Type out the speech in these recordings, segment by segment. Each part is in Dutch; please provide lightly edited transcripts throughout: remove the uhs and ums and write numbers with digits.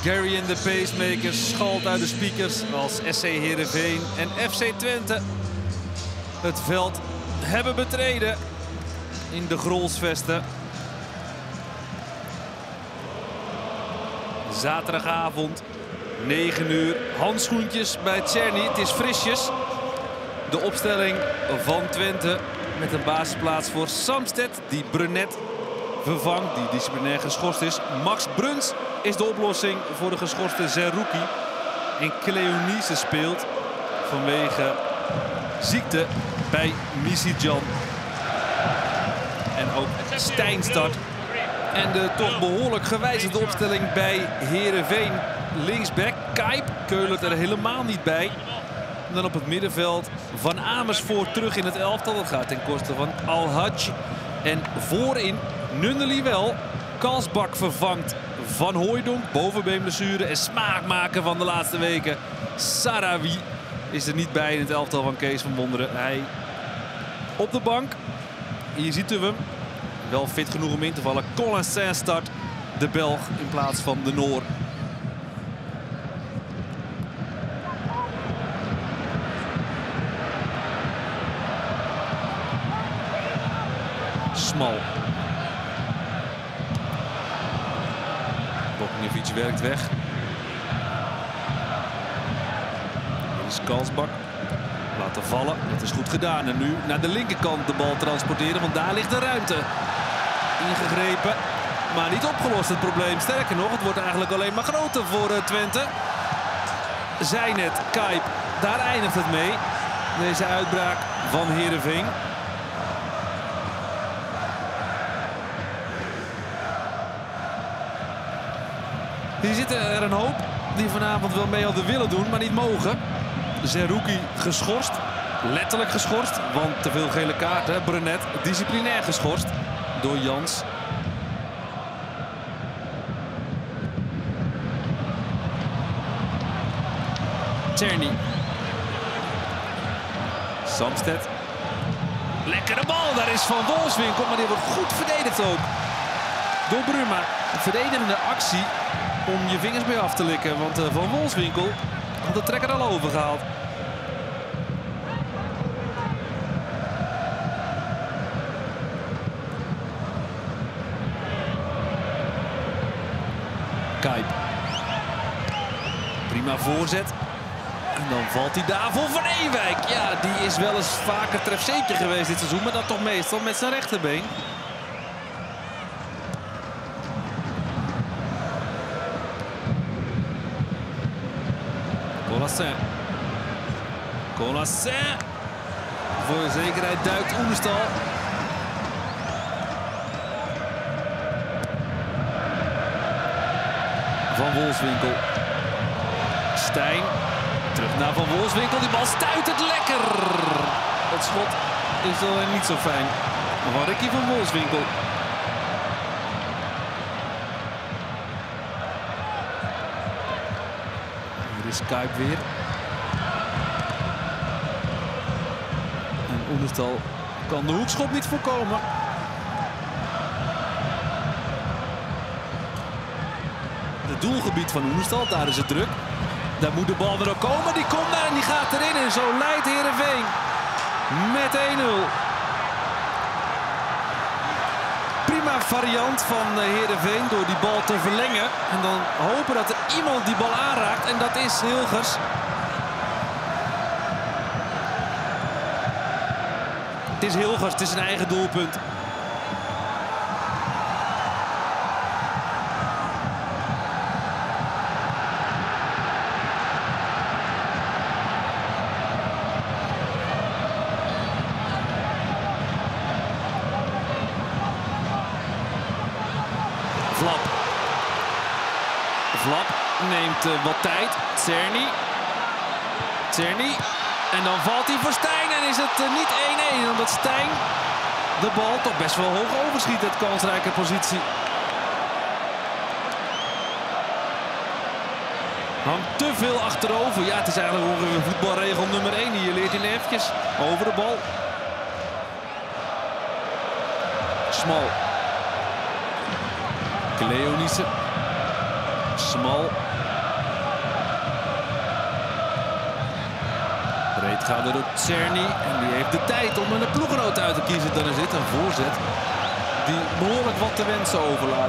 Gary in de pacemaker schalt uit de speakers als SC Heerenveen en FC Twente het veld hebben betreden in de Grolsvesten. Zaterdagavond, 9 uur, handschoentjes bij Czerny. Het is frisjes. De opstelling van Twente met een basisplaats voor Samsted, die Brenet vervangt, die disciplinair geschorst is. Max Bruns is de oplossing voor de geschorste Zerouki. En Cleonice speelt vanwege ziekte bij Missidjan. En ook Stijn start. En de toch behoorlijk gewijzigde opstelling bij Heerenveen. Linksback Kijp, Keulert er helemaal niet bij. En dan op het middenveld Van Amersfoort terug in het elftal. Dat gaat ten koste van Al-Hadj. En voorin Nunnely wel. Kalsbak vervangt Van Hooijdonk. Bovenbeenblessure en smaakmaker van de laatste weken. Sarawi is er niet bij in het elftal van Kees van Wonderen. Hij op de bank. Hier ziet u hem. Wel fit genoeg om in te vallen. Colin Saint start, de Belg in plaats van de Noor. Smal. Bokniewicz werkt weg. Hier is Kalsbak. Laten vallen. Dat is goed gedaan. En nu naar de linkerkant de bal transporteren, want daar ligt de ruimte. Ingegrepen, maar niet opgelost het probleem. Sterker nog, het wordt eigenlijk alleen maar groter voor Twente. Zijnet, Kijp, daar eindigt het mee. Deze uitbraak van Heerenveen. Hier zitten er een hoop die vanavond wel mee hadden willen doen, maar niet mogen. Zerouki geschorst, letterlijk geschorst, want te veel gele kaarten. Brenet disciplinair geschorst door Jans. Czerny. Samsted. Lekkere bal, daar is Van Wolfswinkel, maar die wordt goed verdedigd ook. Door Bruma. Een verdedigende actie om je vingers mee af te likken, want Van Wolfswinkel had de trekker al overgehaald. Kijp. Prima voorzet. En dan valt hij daar voor Van Ewijk. Ja, die is wel eens vaker trefzeepje geweest dit seizoen, maar dat toch meestal met zijn rechterbeen. Colassin. Voor de zekerheid duikt Oenestal. Van Wolfswinkel. Stijn. Terug naar Van Wolfswinkel. Die bal stuit het lekker. Het schot is alleen niet zo fijn. Van Ricky van Wolfswinkel. Hier is Kijp weer. En Oenestal kan de hoekschop niet voorkomen. Het doelgebied van Oenestal, daar is het druk. Daar moet de bal er ook komen. Die komt daar en die gaat erin. En zo leidt Heerenveen met 1-0. Prima variant van Heerenveen door die bal te verlengen. En dan hopen dat er iemand die bal aanraakt. En dat is Hilgers. Het is Hilgers, het is een eigen doelpunt. Vlap. Vlap neemt wat tijd. Czerny. En dan valt hij voor Stijn en is het niet 1-1. Omdat Stijn de bal toch best wel hoog overschiet uit kansrijke positie. Hangt te veel achterover. Ja, het is eigenlijk ongeveer voetbalregel nummer 1. Die je leert in eventjes over de bal. Smal. Cleonice. Smal. Breed gaat door Czerny. En die heeft de tijd om een ploeggenoot uit te kiezen. Dan is dit een voorzet die behoorlijk wat te wensen overlaat.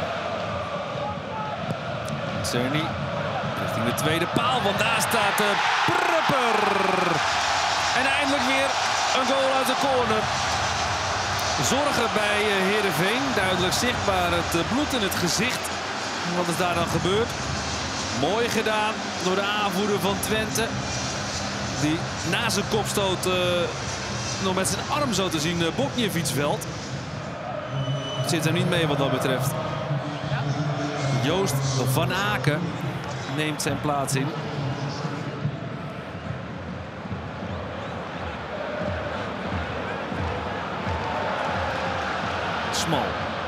Czerny richting de tweede paal, want daar staat Prupper. En eindelijk weer een goal uit de corner. Zorgen bij Heerenveen. Duidelijk zichtbaar het bloed in het gezicht. Wat is daar dan gebeurd? Mooi gedaan door de aanvoerder van Twente. Die na zijn kopstoot nog met zijn arm zo te zien Boknievic veld. Zit er niet mee wat dat betreft. Joost van Aken neemt zijn plaats in. Smal.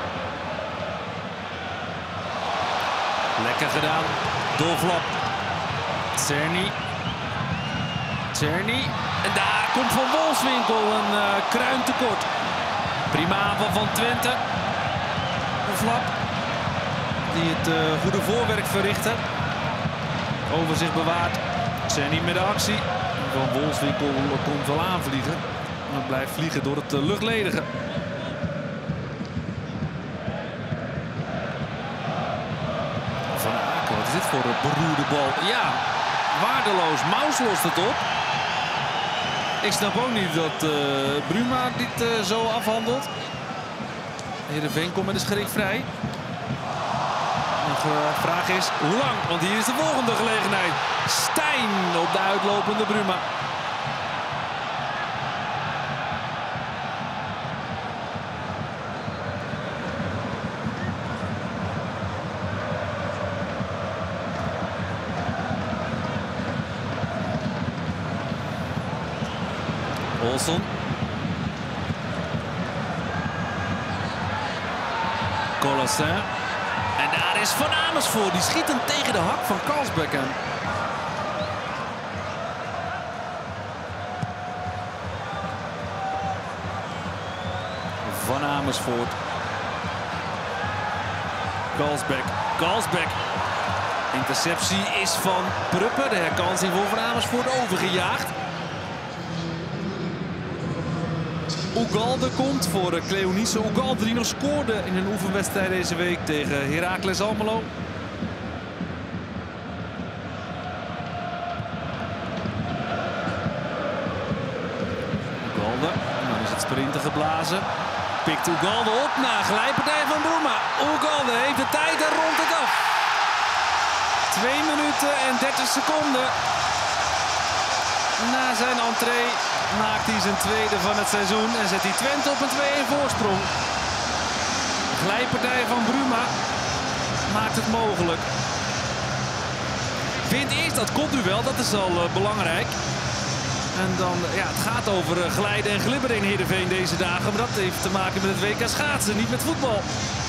Lekker gedaan. Doorvlap. Czerny. Czerny. En daar komt Van Wolfswinkel een kruin tekort. Prima aanval van Twente. Doorvlap. Die het goede voorwerk verrichten. Overzicht bewaard. Czerny met de actie. Van Wolfswinkel komt wel aanvliegen. Maar blijft vliegen door het luchtledige. Van Aken, wat is dit voor een beroerde bal? Ja, waardeloos. Maus lost het op. Ik snap ook niet dat Bruma dit zo afhandelt. Heerenveen komt met een schrik vrij. De vraag is hoe lang? Want hier is de volgende gelegenheid. Stijn op de uitlopende Bruma. Olsson. Colossin. En daar is Van Amersfoort. Die schiet hem tegen de hak van Karlsbeek aan. Van Amersfoort. Karlsbeek. Interceptie is van Prupper. De herkansing voor Van Amersfoort overgejaagd. Ugalde komt voor Cleonice. Ugalde die nog scoorde in een oefenwedstrijd deze week tegen Heracles Almelo. Ugalde, dan is het sprinten geblazen. Pikt Ugalde op na glijpartij van Bruma. Ugalde heeft de tijd en rondt het af. 2 minuten en 30 seconden. Na zijn entree maakt hij zijn tweede van het seizoen en zet hij Twente op een 2-1 voorsprong. De glijpartij van Bruma maakt het mogelijk. Wint eerst dat kopduel, dat is al belangrijk. En dan, ja, het gaat over glijden en glibberen in Heerenveen deze dagen. Maar dat heeft te maken met het WK schaatsen, niet met voetbal.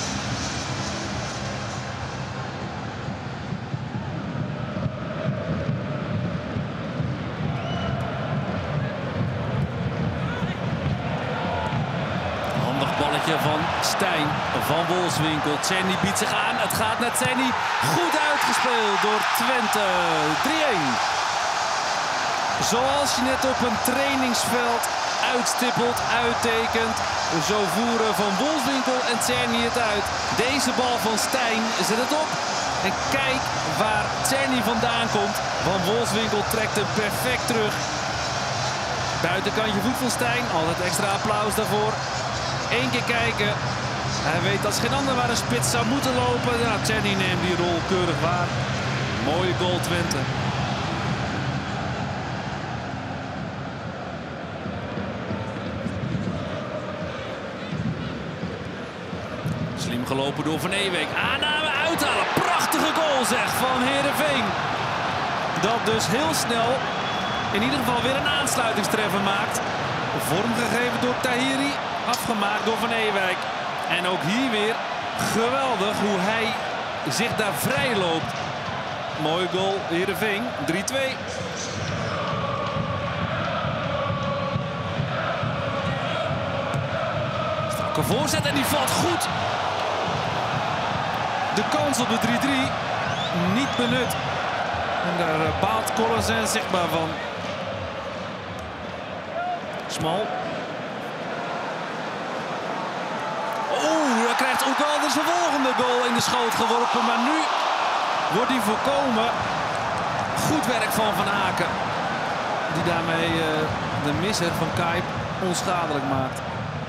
Van Stijn, van Wolfswinkel. Czerny biedt zich aan. Het gaat naar Czerny. Goed uitgespeeld door Twente. 3-1. Zoals je net op een trainingsveld uitstippelt, uittekent. Zo voeren Van Wolfswinkel en Czerny het uit. Deze bal van Stijn zet het op. En kijk waar Czerny vandaan komt. Van Wolfswinkel trekt hem perfect terug. Buitenkantje voet van Stijn. Altijd extra applaus daarvoor. Eén keer kijken. Hij weet als geen ander waar een spits zou moeten lopen. Ja, Czerny neemt die rol keurig waar. Mooie goal Twente. Slim gelopen door Van Ewijk. Aanname uithalen. Prachtige goal zeg van Heerenveen. Dat dus heel snel in ieder geval weer een aansluitingstreffer maakt. Vormgegeven door Tahiri. Afgemaakt door Van Ewijk. En ook hier weer geweldig hoe hij zich daar vrij loopt. Mooie goal, Heerenveen. 3-2. Strakke voorzet en die valt goed. De kans op de 3-3 benut. En daar baalt Collesen zichtbaar van. Smal. Oeh, dan krijgt Oegalde zijn volgende goal in de schoot geworpen. Maar nu wordt hij voorkomen. Goed werk van Van Aken. Die daarmee de misser van Kuip onschadelijk maakt.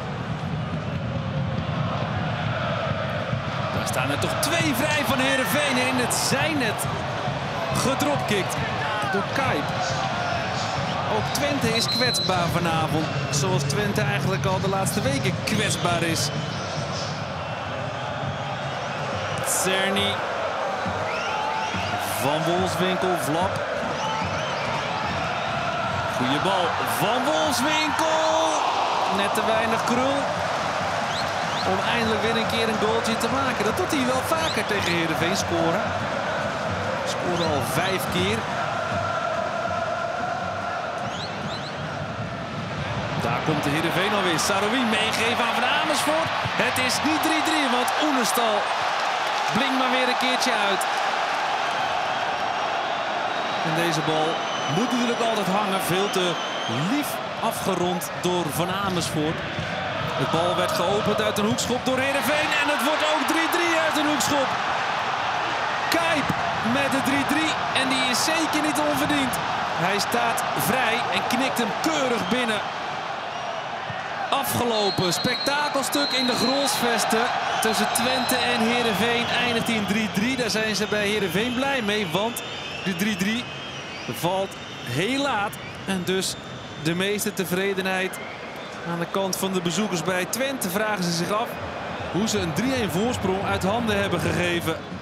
Daar staan er toch 2 vrij van Heerenveen in het zijnet. Gedropkikt door Kuip. Ook Twente is kwetsbaar vanavond. Zoals Twente eigenlijk al de laatste weken kwetsbaar is. Cerny. Van Wolfswinkel, Vlap. Goeie bal van Wolfswinkel. Net te weinig krul. Om eindelijk weer een keer een goaltje te maken. Dat doet hij wel vaker tegen Heerenveen scoren. Scoorde al 5 keer. Daar komt de Heerenveen alweer. Saroui meegeven aan Van Amersfoort. Het is niet 3-3, want Oenestal blinkt maar weer een keertje uit. En deze bal moet natuurlijk altijd hangen. Veel te lief afgerond door Van Amersfoort. De bal werd geopend uit een hoekschop door Heerenveen. En het wordt ook 3-3 uit een hoekschop. Kuip met de 3-3. En die is zeker niet onverdiend. Hij staat vrij en knikt hem keurig binnen. Afgelopen spektakelstuk in de Grolsvesten tussen Twente en Heerenveen eindigt in 3-3. Daar zijn ze bij Heerenveen blij mee, want de 3-3 valt heel laat. En dus de meeste tevredenheid aan de kant van de bezoekers bij Twente. Vragen ze zich af hoe ze een 3-1 voorsprong uit handen hebben gegeven.